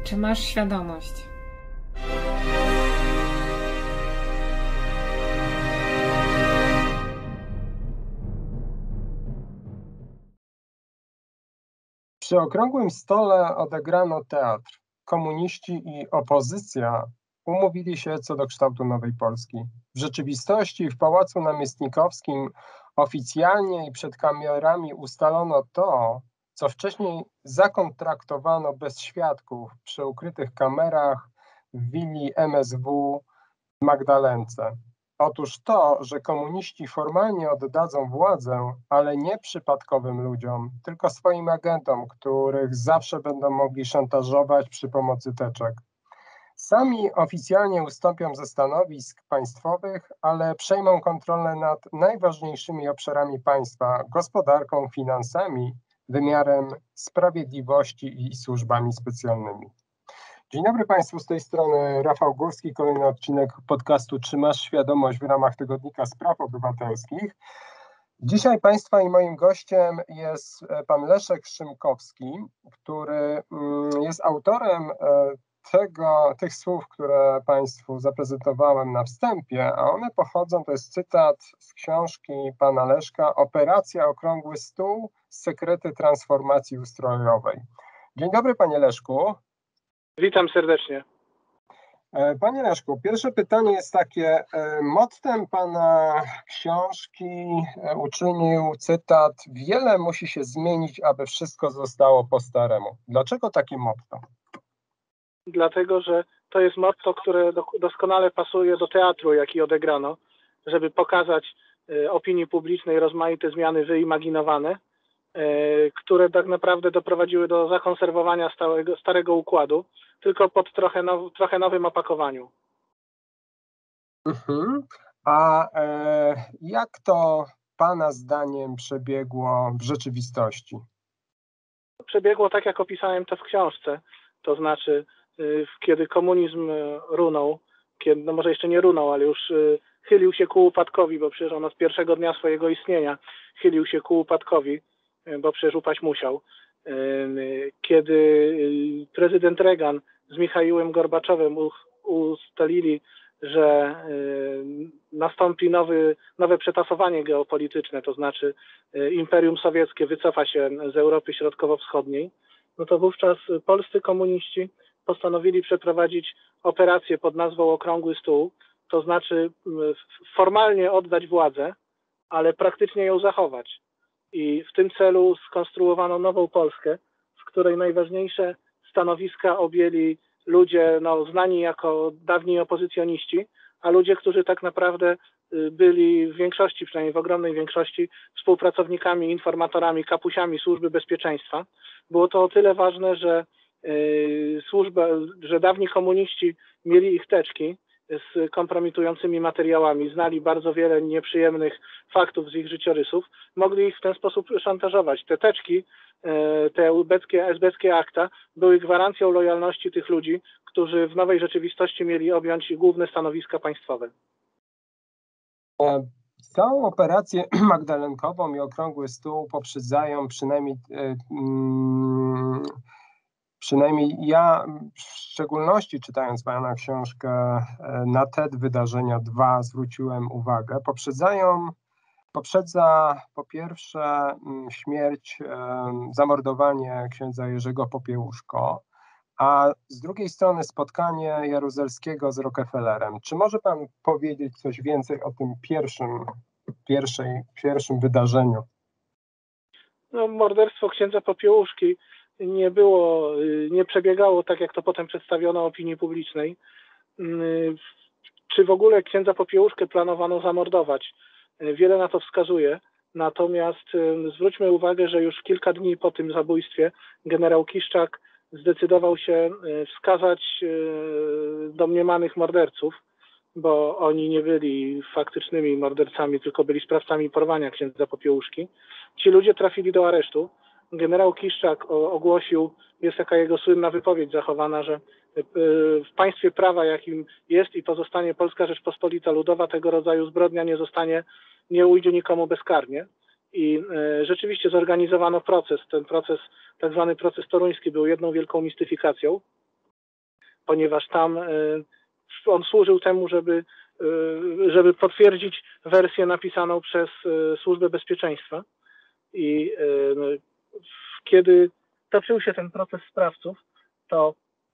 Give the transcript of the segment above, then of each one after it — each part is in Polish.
Czy masz świadomość? Przy okrągłym stole odegrano teatr. Komuniści i opozycja umówili się co do kształtu nowej Polski. W rzeczywistości w Pałacu Namiestnikowskim oficjalnie i przed kamerami ustalono to, co wcześniej zakontraktowano bez świadków przy ukrytych kamerach w willi MSW w Magdalence. Otóż to, że komuniści formalnie oddadzą władzę, ale nie przypadkowym ludziom, tylko swoim agentom, których zawsze będą mogli szantażować przy pomocy teczek. Sami oficjalnie ustąpią ze stanowisk państwowych, ale przejmą kontrolę nad najważniejszymi obszarami państwa, gospodarką, finansami, wymiarem sprawiedliwości i służbami specjalnymi. Dzień dobry Państwu, z tej strony Rafał Górski, kolejny odcinek podcastu Czy masz świadomość w ramach Tygodnika Spraw Obywatelskich. Dzisiaj Państwa i moim gościem jest pan Leszek Szymkowski, który jest autorem tych słów, które Państwu zaprezentowałem na wstępie, a one pochodzą, to jest cytat z książki pana Leszka, Operacja Okrągły Stół, sekrety transformacji ustrojowej. Dzień dobry Panie Leszku. Witam serdecznie. Panie Leszku, pierwsze pytanie jest takie. Mottem pana książki uczynił cytat: wiele musi się zmienić, aby wszystko zostało po staremu. Dlaczego takie motto? Dlatego, że to jest motto, które doskonale pasuje do teatru, jaki odegrano, żeby pokazać opinii publicznej rozmaite zmiany wyimaginowane, które tak naprawdę doprowadziły do zakonserwowania starego układu, tylko pod trochę nowym opakowaniu. A jak to Pana zdaniem przebiegło w rzeczywistości? Przebiegło tak, jak opisałem to w książce, to znaczy kiedy komunizm runął, no może jeszcze nie runął, ale już chylił się ku upadkowi, bo przecież on od pierwszego dnia swojego istnienia chylił się ku upadkowi, bo przecież upaść musiał. Kiedy prezydent Reagan z Michaiłem Gorbaczowem ustalili, że nastąpi nowe przetasowanie geopolityczne, to znaczy Imperium Sowieckie wycofa się z Europy Środkowo-Wschodniej, no to wówczas polscy komuniści postanowili przeprowadzić operację pod nazwą Okrągły Stół, to znaczy formalnie oddać władzę, ale praktycznie ją zachować. I w tym celu skonstruowano nową Polskę, w której najważniejsze stanowiska objęli ludzie znani jako dawni opozycjoniści, a ludzie, którzy tak naprawdę byli w większości, przynajmniej w ogromnej większości, współpracownikami, informatorami, kapusiami Służby Bezpieczeństwa. Było to o tyle ważne, że dawni komuniści mieli ich teczki z kompromitującymi materiałami, znali bardzo wiele nieprzyjemnych faktów z ich życiorysów, mogli ich w ten sposób szantażować. Te teczki, te esbeckie akta były gwarancją lojalności tych ludzi, którzy w nowej rzeczywistości mieli objąć główne stanowiska państwowe. Całą operację magdalenkową i Okrągły Stół poprzedzają przynajmniej ja, w szczególności czytając Pana książkę, na te wydarzenia dwa zwróciłem uwagę. Poprzedza po pierwsze śmierć, zamordowanie księdza Jerzego Popiełuszko, a z drugiej strony spotkanie Jaruzelskiego z Rockefellerem. Czy może Pan powiedzieć coś więcej o tym pierwszym wydarzeniu? No, morderstwo księdza Popiełuszki nie przebiegało tak, jak to potem przedstawiono opinii publicznej. Czy w ogóle księdza Popiełuszkę planowano zamordować? Wiele na to wskazuje. Natomiast zwróćmy uwagę, że już kilka dni po tym zabójstwie generał Kiszczak zdecydował się wskazać domniemanych morderców, bo oni nie byli faktycznymi mordercami, tylko byli sprawcami porwania księdza Popiełuszki. Ci ludzie trafili do aresztu. Generał Kiszczak ogłosił, jest taka jego słynna wypowiedź zachowana, że w państwie prawa, jakim jest i pozostanie Polska Rzeczpospolita Ludowa, tego rodzaju zbrodnia nie ujdzie nikomu bezkarnie. I rzeczywiście zorganizowano proces. Ten proces, tak zwany proces toruński, był jedną wielką mistyfikacją. ponieważ tam on służył temu, żeby potwierdzić wersję napisaną przez Służbę Bezpieczeństwa. I kiedy toczył się ten proces sprawców, to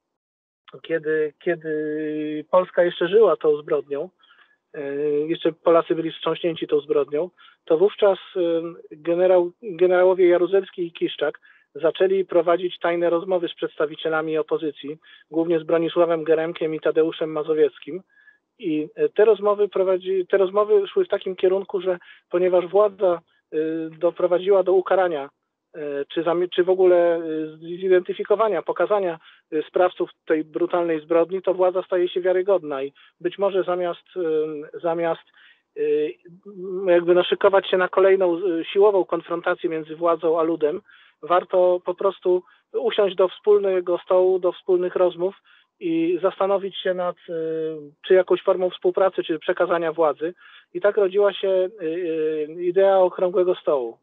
kiedy Polska jeszcze żyła tą zbrodnią, Polacy byli wstrząśnięci tą zbrodnią, to wówczas generałowie Jaruzelski i Kiszczak zaczęli prowadzić tajne rozmowy z przedstawicielami opozycji, głównie z Bronisławem Geremkiem i Tadeuszem Mazowieckim. I te rozmowy szły w takim kierunku, że ponieważ władza doprowadziła do ukarania, czy w ogóle zidentyfikowania, pokazania sprawców tej brutalnej zbrodni, to władza staje się wiarygodna i być może zamiast jakby naszykować się na kolejną siłową konfrontację między władzą a ludem, warto po prostu usiąść do wspólnego stołu, do wspólnych rozmów i zastanowić się nad czy jakąś formą współpracy, czy przekazania władzy. I tak rodziła się idea okrągłego stołu.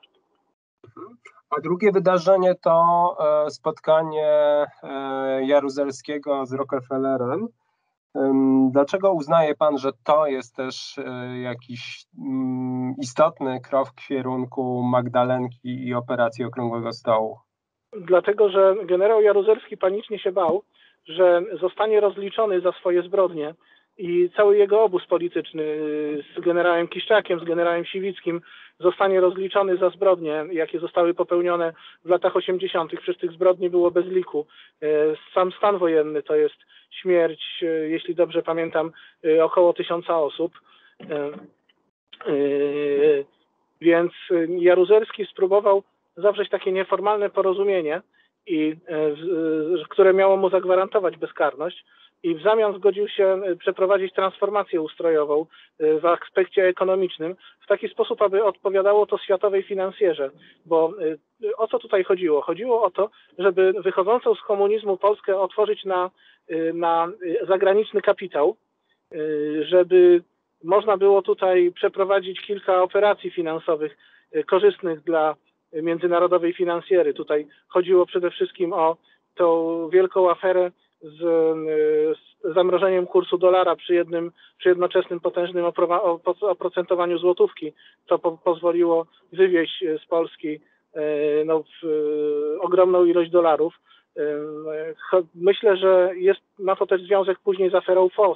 A drugie wydarzenie to spotkanie Jaruzelskiego z Rockefellerem. Dlaczego uznaje pan, że to jest też jakiś istotny krok w kierunku Magdalenki i operacji Okrągłego Stołu? Dlatego, że generał Jaruzelski panicznie się bał, że zostanie rozliczony za swoje zbrodnie i cały jego obóz polityczny z generałem Kiszczakiem, z generałem Siwickim zostanie rozliczony za zbrodnie, jakie zostały popełnione w latach 80. Przecież tych zbrodni było bez liku. Sam stan wojenny to jest śmierć, jeśli dobrze pamiętam, około 1000 osób. Więc Jaruzelski spróbował zawrzeć takie nieformalne porozumienie, które miało mu zagwarantować bezkarność. I w zamian zgodził się przeprowadzić transformację ustrojową w aspekcie ekonomicznym w taki sposób, aby odpowiadało to światowej finansjerze. Bo o co tutaj chodziło? Chodziło o to, żeby wychodzącą z komunizmu Polskę otworzyć na zagraniczny kapitał, żeby można było tutaj przeprowadzić kilka operacji finansowych korzystnych dla międzynarodowej finansjery. Tutaj chodziło przede wszystkim o tą wielką aferę z zamrożeniem kursu dolara przy jednoczesnym potężnym oprocentowaniu złotówki, co pozwoliło wywieźć z Polski ogromną ilość dolarów. Myślę, że ma to też związek później z aferą FOS,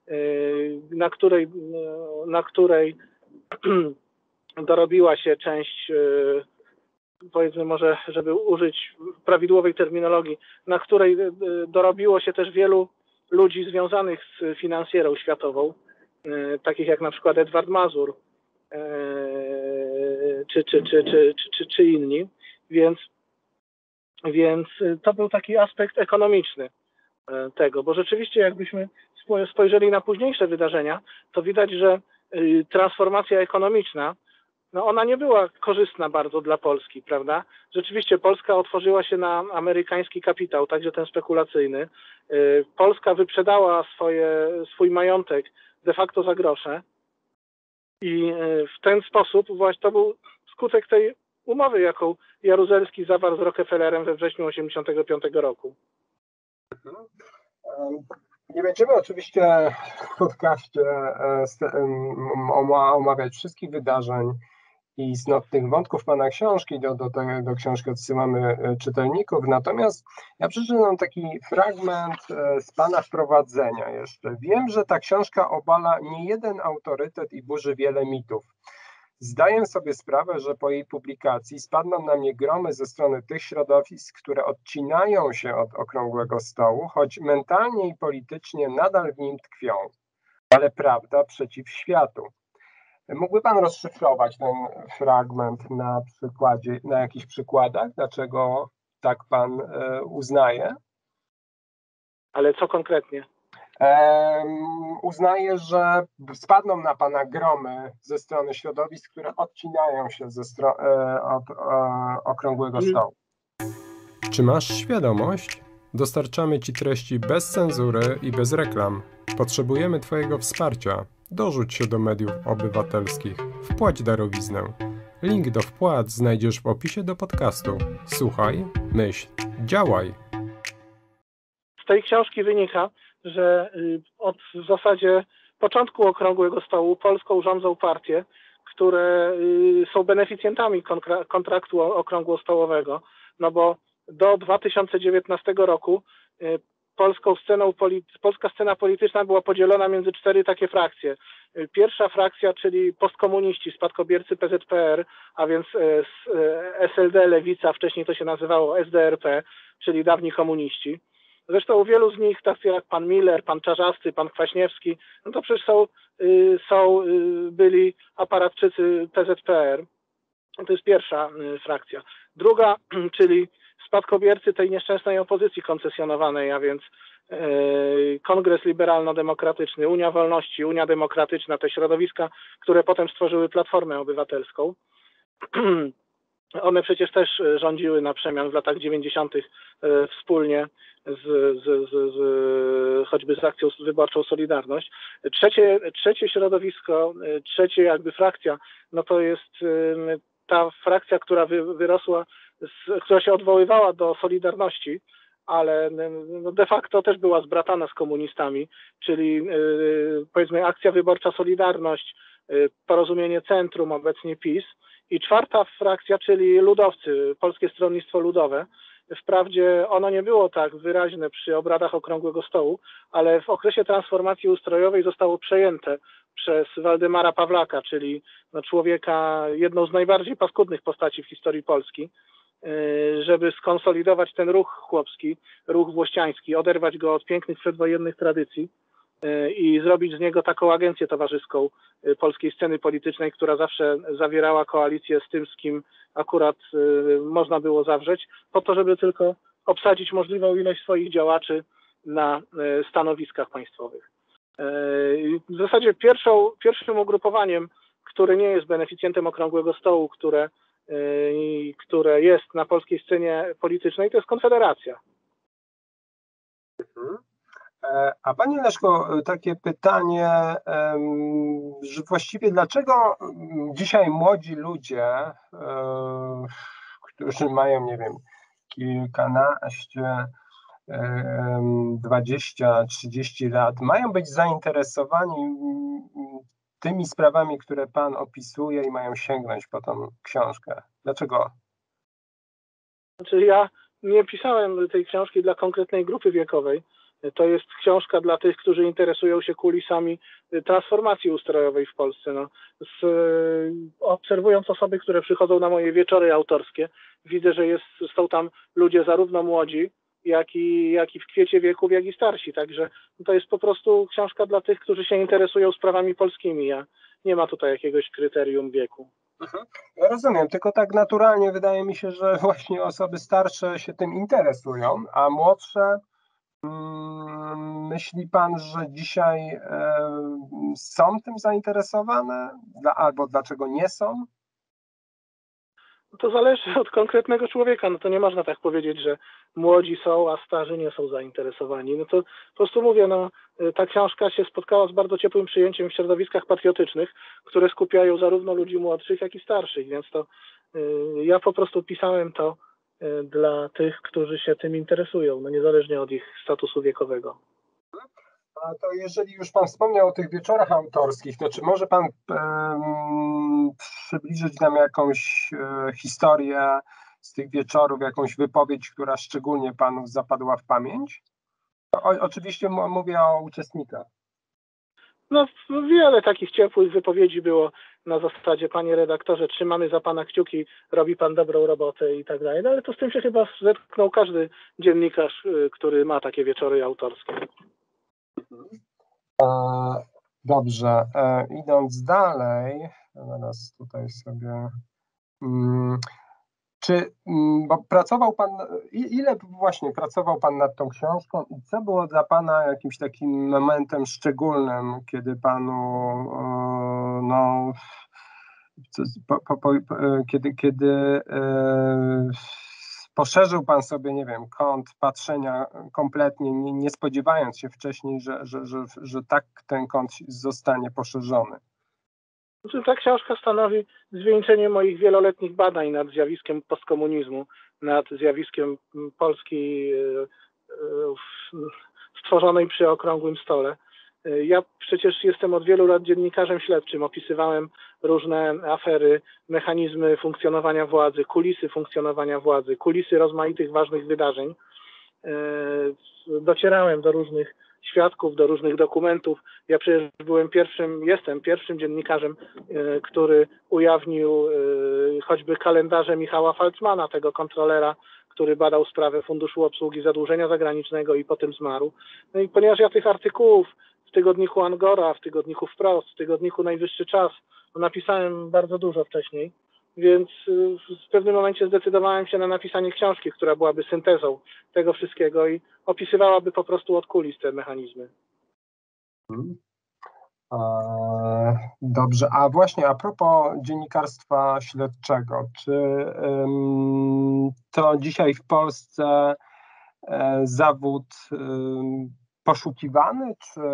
na której dorobiła się część, powiedzmy może, żeby użyć prawidłowej terminologii, na której dorobiło się też wielu ludzi związanych z finansjerą światową, takich jak na przykład Edward Mazur czy inni. Więc to był taki aspekt ekonomiczny tego, bo rzeczywiście jakbyśmy spojrzeli na późniejsze wydarzenia, to widać, że transformacja ekonomiczna, ona nie była korzystna bardzo dla Polski, prawda? Rzeczywiście Polska otworzyła się na amerykański kapitał, także ten spekulacyjny. Polska wyprzedała swój majątek de facto za grosze i w ten sposób właśnie to był skutek tej umowy, jaką Jaruzelski zawarł z Rockefellerem we wrześniu 1985 roku. Nie będziemy oczywiście w podcaście omawiać wszystkich wydarzeń i istotnych wątków pana książki. Do książki odsyłamy czytelników. Natomiast ja przeczytam taki fragment z pana wprowadzenia jeszcze. Wiem, że ta książka obala niejeden autorytet i burzy wiele mitów. Zdaję sobie sprawę, że po jej publikacji spadną na mnie gromy ze strony tych środowisk, które odcinają się od Okrągłego Stołu, choć mentalnie i politycznie nadal w nim tkwią. Ale prawda przeciw światu. Mógłby pan rozszyfrować ten fragment na jakichś przykładach? Dlaczego tak pan uznaje? Ale co konkretnie? Uznaje, że spadną na pana gromy ze strony środowisk, które odcinają się od Okrągłego Stołu. Czy masz świadomość? Dostarczamy ci treści bez cenzury i bez reklam. Potrzebujemy twojego wsparcia. Dorzuć się do mediów obywatelskich. Wpłać darowiznę. Link do wpłat znajdziesz w opisie do podcastu. Słuchaj, myśl, działaj. tej książki wynika, że od w zasadzie początku Okrągłego Stołu Polską rządzą partie, które są beneficjentami kontraktu okrągłostołowego, no bo do 2019 roku polska scena polityczna była podzielona między 4 takie frakcje. Pierwsza frakcja, czyli postkomuniści, spadkobiercy PZPR, a więc SLD, Lewica, wcześniej to się nazywało SDRP, czyli dawni komuniści. Zresztą wielu z nich, tacy jak pan Miller, pan Czarzasty, pan Kwaśniewski, no to przecież byli aparatczycy PZPR. To jest pierwsza frakcja. Druga, czyli spadkobiercy tej nieszczęsnej opozycji koncesjonowanej, a więc Kongres Liberalno-Demokratyczny, Unia Wolności, Unia Demokratyczna, te środowiska, które potem stworzyły Platformę Obywatelską. One przecież też rządziły na przemian w latach 90. Wspólnie choćby z akcją wyborczą Solidarność. Trzecie środowisko, trzecia jakby frakcja, no to jest ta frakcja, która wyrosła, która się odwoływała do Solidarności, ale no de facto też była zbratana z komunistami, czyli powiedzmy akcja wyborcza Solidarność, Porozumienie Centrum, obecnie PiS. I czwarta frakcja, czyli ludowcy, Polskie Stronnictwo Ludowe. Wprawdzie ono nie było tak wyraźne przy obradach Okrągłego Stołu, ale w okresie transformacji ustrojowej zostało przejęte przez Waldemara Pawlaka, czyli no człowieka, jedną z najbardziej paskudnych postaci w historii Polski, żeby skonsolidować ten ruch chłopski, ruch włościański, oderwać go od pięknych przedwojennych tradycji i zrobić z niego taką agencję towarzyską polskiej sceny politycznej, która zawsze zawierała koalicję z tym, z kim akurat można było zawrzeć, po to, żeby tylko obsadzić możliwą ilość swoich działaczy na stanowiskach państwowych. W zasadzie pierwszym ugrupowaniem, które nie jest beneficjentem Okrągłego Stołu, które jest na polskiej scenie politycznej, to jest Konfederacja. A panie Leszko, takie pytanie, że właściwie dlaczego dzisiaj młodzi ludzie, którzy mają, nie wiem, kilkanaście, 20, 30 lat, mają być zainteresowani tymi sprawami, które pan opisuje i mają sięgnąć po tą książkę? Dlaczego? Znaczy ja nie pisałem tej książki dla konkretnej grupy wiekowej. To jest książka dla tych, którzy interesują się kulisami transformacji ustrojowej w Polsce. No, obserwując osoby, które przychodzą na moje wieczory autorskie, widzę, że są tam ludzie zarówno młodzi, jak i w kwiecie wieków, jak i starsi. Także to jest po prostu książka dla tych, którzy się interesują sprawami polskimi. Nie ma tutaj jakiegoś kryterium wieku. Ja rozumiem, tylko tak naturalnie wydaje mi się, że właśnie osoby starsze się tym interesują, a młodsze, myśli pan, że dzisiaj są tym zainteresowane? Albo dlaczego nie są? To zależy od konkretnego człowieka. No to nie można tak powiedzieć, że młodzi są, a starzy nie są zainteresowani. No to po prostu mówię, no, ta książka się spotkała z bardzo ciepłym przyjęciem w środowiskach patriotycznych, które skupiają zarówno ludzi młodszych, jak i starszych, więc to ja po prostu pisałem to dla tych, którzy się tym interesują, no niezależnie od ich statusu wiekowego. A to jeżeli już pan wspomniał o tych wieczorach autorskich, to czy może pan przybliżyć nam jakąś historię z tych wieczorów, jakąś wypowiedź, która szczególnie panu zapadła w pamięć? Oczywiście mówię o uczestnikach. No wiele takich ciepłych wypowiedzi było na zasadzie: panie redaktorze, trzymamy za pana kciuki, robi pan dobrą robotę i tak dalej. No ale to z tym się chyba zetknął każdy dziennikarz, który ma takie wieczory autorskie. Dobrze, idąc dalej, zaraz tutaj sobie... bo pracował pan, ile właśnie pracował pan nad tą książką i co było dla pana jakimś takim momentem szczególnym, kiedy panu, no, kiedy poszerzył pan sobie, nie wiem, kąt patrzenia kompletnie, nie spodziewając się wcześniej, że tak ten kąt zostanie poszerzony? Ta książka stanowi zwieńczenie moich wieloletnich badań nad zjawiskiem postkomunizmu, nad zjawiskiem polskiej stworzonej przy okrągłym stole. Ja przecież jestem od wielu lat dziennikarzem śledczym, opisywałem różne afery, mechanizmy funkcjonowania władzy, kulisy funkcjonowania władzy, kulisy rozmaitych ważnych wydarzeń. Docierałem do różnych świadków, do różnych dokumentów. Ja przecież jestem pierwszym dziennikarzem, który ujawnił choćby kalendarze Michała Falcmana, tego kontrolera, który badał sprawę Funduszu Obsługi Zadłużenia Zagranicznego i potem zmarł. No i ponieważ ja tych artykułów w tygodniku Angora, w tygodniku Wprost, w tygodniku Najwyższy Czas napisałem bardzo dużo wcześniej, więc w pewnym momencie zdecydowałem się na napisanie książki, która byłaby syntezą tego wszystkiego i opisywałaby po prostu od kulis te mechanizmy. Dobrze, a właśnie a propos dziennikarstwa śledczego, czy to dzisiaj w Polsce zawód poszukiwany,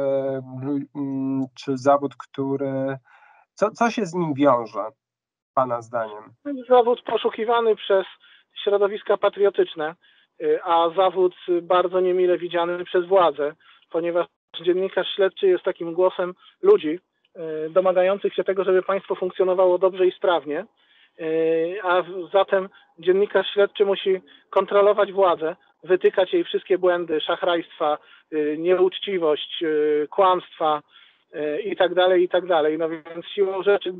czy zawód, który... Co się z nim wiąże, Pana zdaniem? Zawód poszukiwany przez środowiska patriotyczne, a zawód bardzo niemile widziany przez władzę, ponieważ dziennikarz śledczy jest takim głosem ludzi domagających się tego, żeby państwo funkcjonowało dobrze i sprawnie, a zatem dziennikarz śledczy musi kontrolować władzę, wytykać jej wszystkie błędy, szachrajstwa, nieuczciwość, kłamstwa i tak dalej, i tak dalej. No więc siłą rzeczy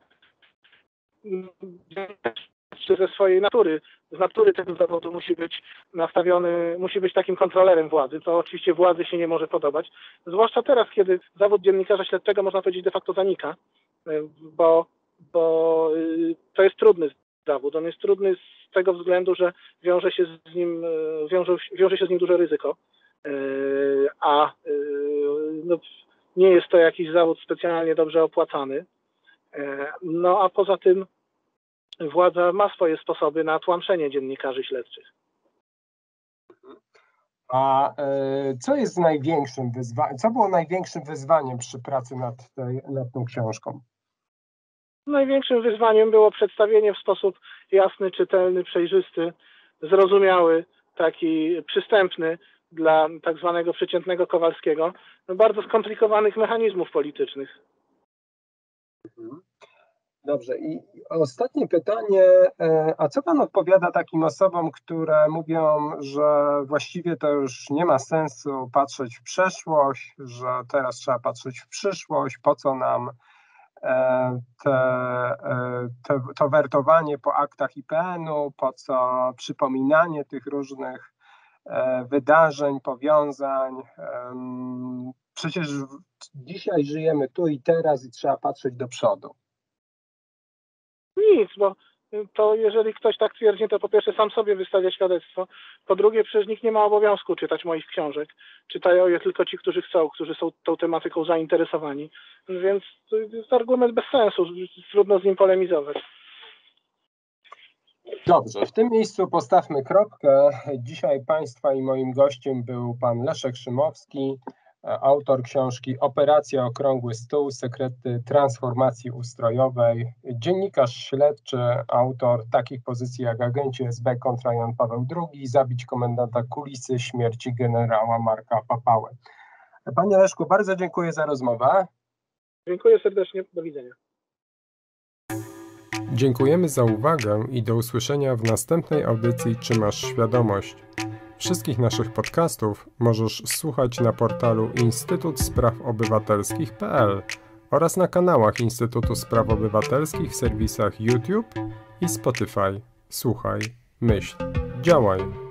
ze swojej natury, z natury tego zawodu musi być nastawiony, musi być takim kontrolerem władzy. To oczywiście władzy się nie może podobać. Zwłaszcza teraz, kiedy zawód dziennikarza śledczego, można powiedzieć, de facto zanika, bo to jest trudny zawód. On jest trudny z tego względu, że wiąże się z nim duże ryzyko, a nie jest to jakiś zawód specjalnie dobrze opłacany. No a poza tym władza ma swoje sposoby na tłamszenie dziennikarzy śledczych. A co jest największym wyzwaniem? Co było największym wyzwaniem przy pracy nad tą książką? Największym wyzwaniem było przedstawienie w sposób jasny, czytelny, przejrzysty, zrozumiały, taki przystępny dla tak zwanego przeciętnego Kowalskiego, bardzo skomplikowanych mechanizmów politycznych. Dobrze. I ostatnie pytanie. A co Pan odpowiada takim osobom, które mówią, że właściwie to już nie ma sensu patrzeć w przeszłość, że teraz trzeba patrzeć w przyszłość, po co nam to wertowanie po aktach IPN-u, po co przypominanie tych różnych wydarzeń, powiązań. Przecież dzisiaj żyjemy tu i teraz i trzeba patrzeć do przodu. Nic, bo to jeżeli ktoś tak twierdzi, to po pierwsze sam sobie wystawia świadectwo, po drugie przecież nikt nie ma obowiązku czytać moich książek. Czytają je tylko ci, którzy chcą, którzy są tą tematyką zainteresowani. Więc to jest argument bez sensu, trudno z nim polemizować. Dobrze, w tym miejscu postawmy kropkę. Dzisiaj Państwa i moim gościem był Pan Leszek Szymowski, autor książki Operacja Okrągły Stół, sekrety transformacji ustrojowej, dziennikarz śledczy, autor takich pozycji jak Agenci SB kontra Jan Paweł II, zabić komendanta kulisy śmierci generała Marka Papały. Panie Leszku, bardzo dziękuję za rozmowę. Dziękuję serdecznie, do widzenia. Dziękujemy za uwagę i do usłyszenia w następnej audycji Czy masz świadomość? Wszystkich naszych podcastów możesz słuchać na portalu instytutsprawoobywatelskich.pl oraz na kanałach Instytutu Spraw Obywatelskich w serwisach YouTube i Spotify. Słuchaj, myśl, działaj.